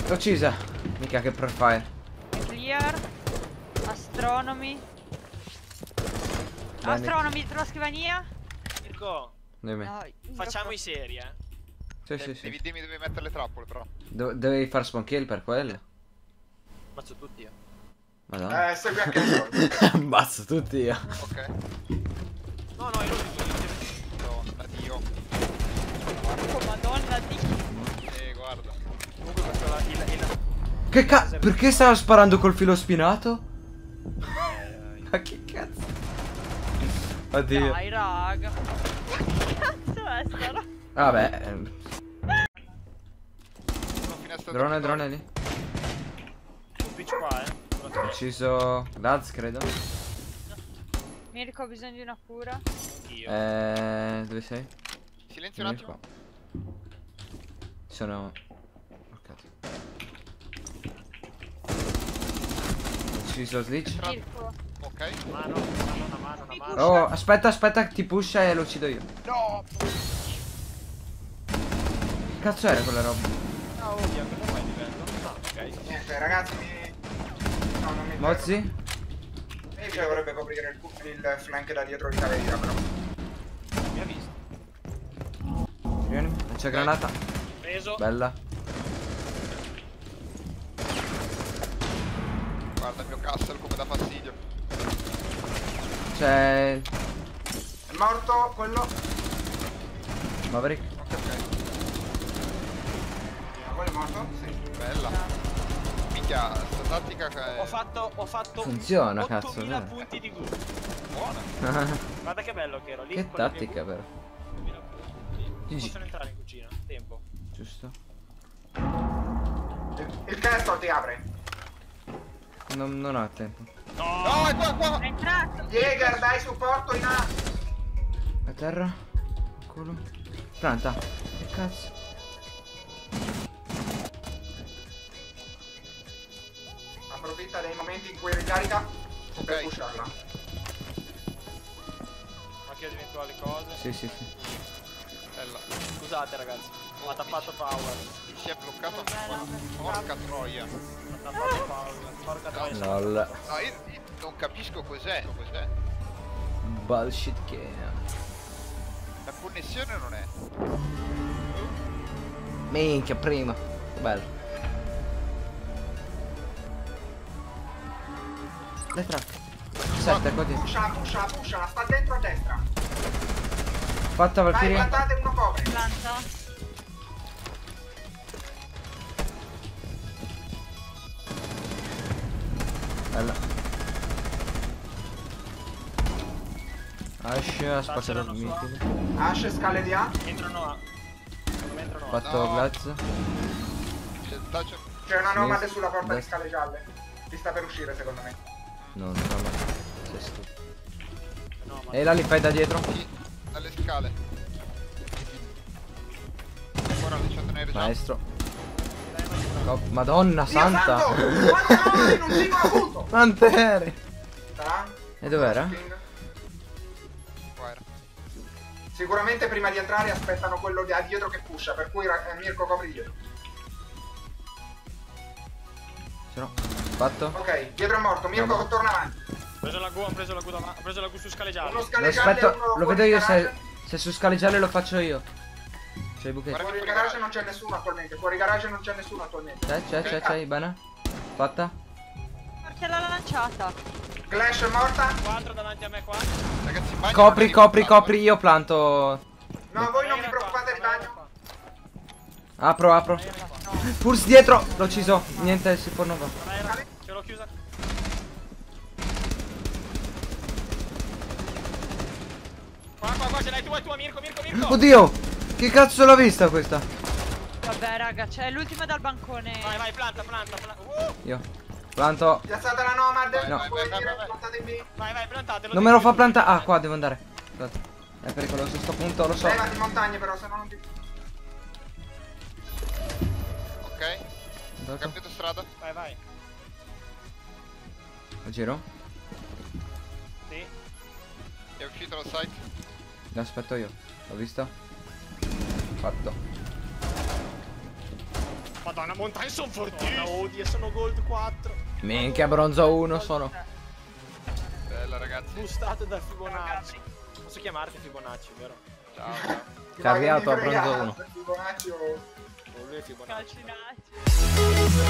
L'ho uccisa. Mica che profile. Clear. Astronomy. Bene. Astronomy dietro la scrivania. Mirko, Dimmi. No, facciamo i seri, Sì, sì, sì. Devi dirmi dove mettere le trappole, però. Dovevi fare spawn kill per quello? Ammazzo tutti io. Madonna. Segui anche il gol. Ammazzo tutti io. Ok. No, no, io Madonna Dio. Oh, madonna di. Guarda. comunque questo il Che cazzo? Perché stava sparando col filo spinato? Ma che cazzo? Oddio. Dai, raga. Che cazzo è sta roba? Vabbè. Drone. Drone lì. un pitch qua, Ho ucciso Laz, credo. Mirko, ho bisogno di una cura. Io. Dove sei? Silenzio un Vieni attimo. qua. Sono... Oh, cazzo. Ho ucciso Slitch. Mirko. Ok. Una mano. Oh, aspetta, ti pusha e lo uccido io. No! Che cazzo era quella roba? Ah, ovvio, cosa fai di bello? No, ok. Niente, ragazzi, no, non mi Mozzi? E cioè vorrebbe coprire il flank da dietro di Caveira, però. Mi ha visto. Vieni, c'è granata. Preso. Bella. Guarda il mio castle come dà fastidio. C'è... È morto quello. Maverick. Ok. Ma quello è morto? Sì. Bella. Minchia, sta tattica che è Ho fatto Funziona, 8000 cazzo, vero? punti di good. buona. Guarda che bello che ero lì. Che con le mie tattica, good. però. 2000 punti. GG. Possono entrare in cucina. Tempo. Giusto. Il castle ti apre. Non ho tempo. No, è qua! È entrato. Jäger, dai supporto in A. A terra. Culo. Pianta. Che cazzo? Approfitta dei momenti in cui ricarica per Ok. pusharla. Anche di eventuali cose. Sì. Bella. Scusate ragazzi. Ha tappato power. Mi si è bloccato Va bene, ancora. Porca troia. Ha tappato power. Porca troia. Lol. No, io non capisco cos'è. Bullshit game. La connessione non è. Minchia, prima. Bello. Le track. 7 qua dietro. Pushala, sta dentro a destra. Fatta Vai, Valkyrie. plantate uno copre. Planta. Bella. Ash ha spaccato il mitico. Ash, scale di A. Entrano a. Secondo me entrano a. Fatto No. Glaz. C'è una nomade sulla porta di Destra. scale gialle. Ti sta per uscire secondo me. No, non va bene. Sei stupido. No, ma E là li fai da dietro? Sì, dalle scale. Ora le c'è tenere già. Maestro. Madonna Dio santa. santo! Quante nomadi in un singolo punto! Quante ere? Sarà? E dov'era? Qua era. Sicuramente prima di entrare aspettano quello da dietro che pusha, per cui Mirko copri dietro. Ce l'ho. Fatto? Ok, dietro è morto, Mirko No. torna avanti. ho preso la Gu, ho preso la Gu su scale gialle. Uno Lo scale gialle e aspetto, uno lo fuori vedo io garage. se su scale gialle lo faccio io. C'è i buchetti. Fuori garage non c'è nessuno attualmente, fuori garage non c'è nessuno attualmente. C'è, bene. Fatta? Perché l'ha lanciata? Clash è morta? 4 davanti a me qua. Ragazzi, bagno Copri, non arriva, copri, io planto. No, voi non vi Era preoccupate qua, di bagno. qua. Apro. Pulse dietro, l'ho ucciso. Niente, si può non va. Ce l'ho chiusa. Qua, ce l'hai tu, è tua, Mirko. Oddio! Che cazzo l'ho vista questa? Vabbè, raga, c'è l'ultima dal bancone. Vai, planta. Io. Planto. Piazzata la nomad, Vai, No. vai, puoi vai, dire, vai, vai. plantate in B. Vai, plantatelo. Non me lo fa plantare. Ah, qua devo andare. Scusate. È pericoloso sto punto, lo so. Levati in montagna però, se no non ti... Ok, ho Andato. cambiato strada. Vai. Lo giro. Sì. È uscito dal site. Lo aspetto io. L'ho visto. Fatto. Madonna, montagne sono fortissime. Oddio, sono gold 4. Minchia, bronzo 1 sono. Bella ragazzi. Boostate da Fibonacci. Posso chiamarti Fibonacci, vero? Ciao, ciao. Carriato a bronzo 1. Fibonacci o... Oh, lui è Fibonacci. Calcinacci.